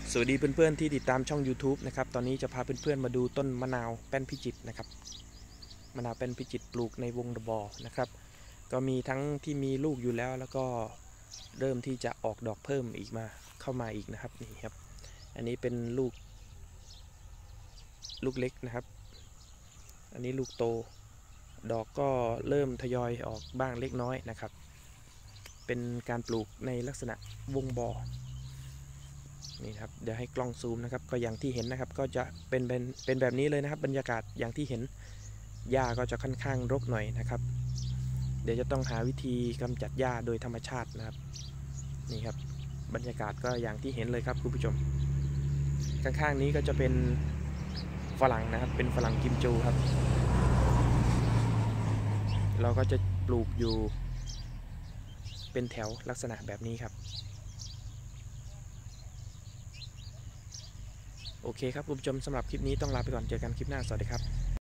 สวัสดีเพื่อนๆที่ติดตามช่อง YouTube นะครับตอนนี้จะพาเพื่อนๆมาดูต้นมะนาวแป้นพิจิตรนะครับมะนาวแป้นพิจิตรปลูกในวงระบอนะครับก็มีทั้งที่มีลูกอยู่แล้วก็เริ่มที่จะออกดอกเพิ่มอีกเข้ามาอีกนะครับนี่ครับอันนี้เป็นลูกเล็กนะครับอันนี้ลูกโตดอกก็เริ่มทยอยออกบ้างเล็กน้อยนะครับเป็นการปลูกในลักษณะวงบอนี่ครับเดี๋ยวให้กล้องซูมนะครับก็อย่างที่เห็นนะครับก็จะเป็นแบบนี้เลยนะครับบรรยากาศอย่างที่เห็นหญ้าก็จะค่อนข้างรกหน่อยนะครับเดี๋ยวจะต้องหาวิธีกำจัดหญ้าโดยธรรมชาตินะครับนี่ครับบรรยากาศก็อย่างที่เห็นเลยครับคุณผู้ชมข้างๆนี้ก็จะเป็นฝรั่งนะครับเป็นฝรั่งกิมจูครับเราก็จะปลูกอยู่เป็นแถวลักษณะแบบนี้ครับโอเคครับคุณผู้ชมสำหรับคลิปนี้ต้องลาไปก่อนเจอกันคลิปหน้าสวัสดีครับ